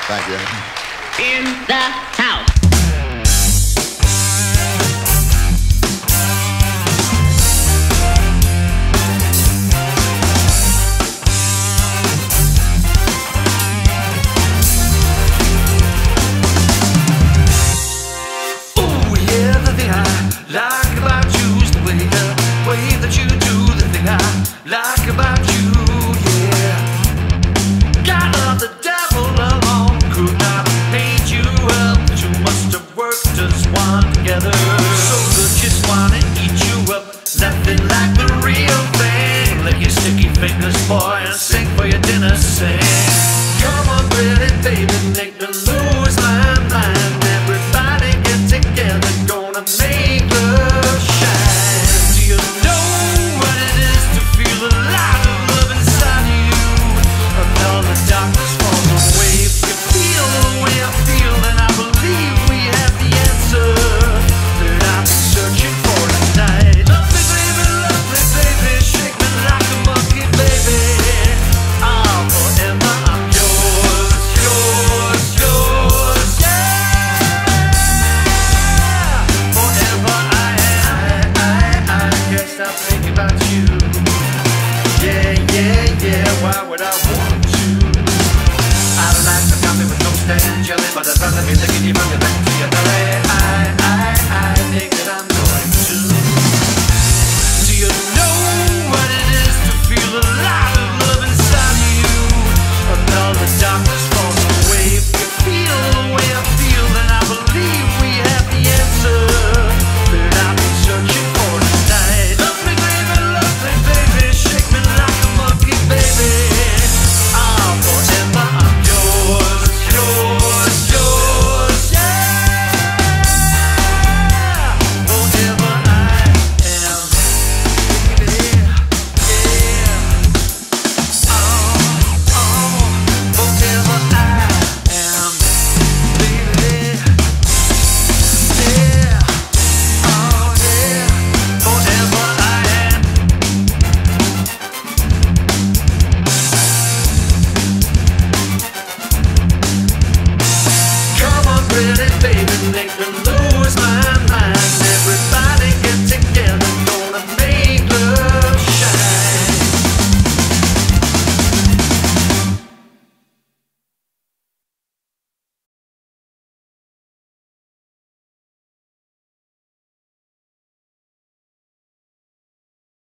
Thank you. In the house. Like about you is the way that you do the thing I like about you, yeah. God of the devil alone could not have made you up. You must have worked as one together. So good, just wanna eat you up. Nothing like the real thing. Lick your sticky fingers, boy, and sing for your dinner, sing. Come on, pretty baby, make me lose my mind. Everybody get together, gonna make love shine. Do you know what it is to feel a lot of love inside of you? And all the darkness falls away. If you feel the way I feel, then I believe we have the answer that I've been searching for tonight. Love me, baby, shake me like a monkey, baby. Oh, forever I'm yours, yours, yours, yeah. Forever I can't stop thinking about you. Yeah, yeah, yeah, why would I